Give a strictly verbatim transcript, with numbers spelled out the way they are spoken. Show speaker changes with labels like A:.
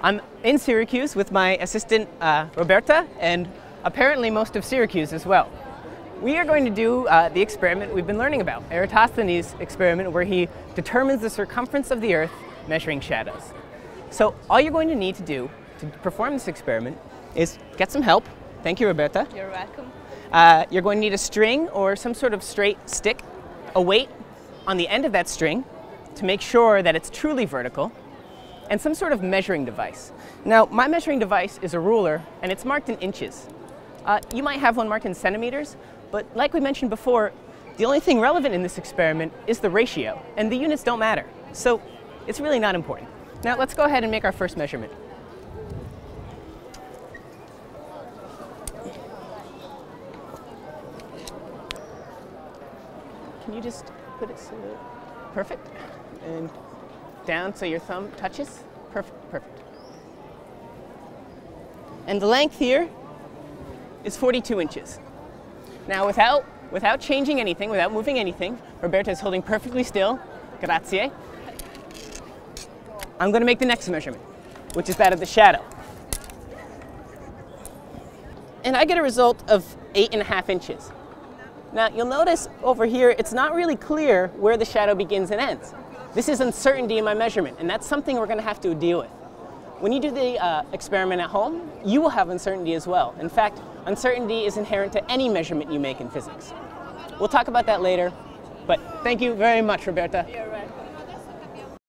A: I'm in Syracuse with my assistant uh, Roberta, and apparently most of Syracuse as well. We are going to do uh, the experiment we've been learning about, Eratosthenes' experiment, where he determines the circumference of the Earth measuring shadows. So all you're going to need to do to perform this experiment is get some help. Thank you, Roberta.
B: You're welcome.
A: Uh, you're going to need a string or some sort of straight stick, a weight on the end of that string to make sure that it's truly vertical, and some sort of measuring device. Now, my measuring device is a ruler, and it's marked in inches. Uh, you might have one marked in centimeters, but like we mentioned before, the only thing relevant in this experiment is the ratio, and the units don't matter. So it's really not important. Now, let's go ahead and make our first measurement. Can you just put it so perfect? And down so your thumb touches. Perfect, perfect. And the length here is forty-two inches. Now without, without changing anything, without moving anything, Roberta is holding perfectly still. Grazie. I'm going to make the next measurement, which is that of the shadow. And I get a result of eight and a half inches. Now you'll notice over here, it's not really clear where the shadow begins and ends. This is uncertainty in my measurement, and that's something we're going to have to deal with. When you do the uh, experiment at home, you will have uncertainty as well. In fact, uncertainty is inherent to any measurement you make in physics. We'll talk about that later, but thank you very much, Roberta.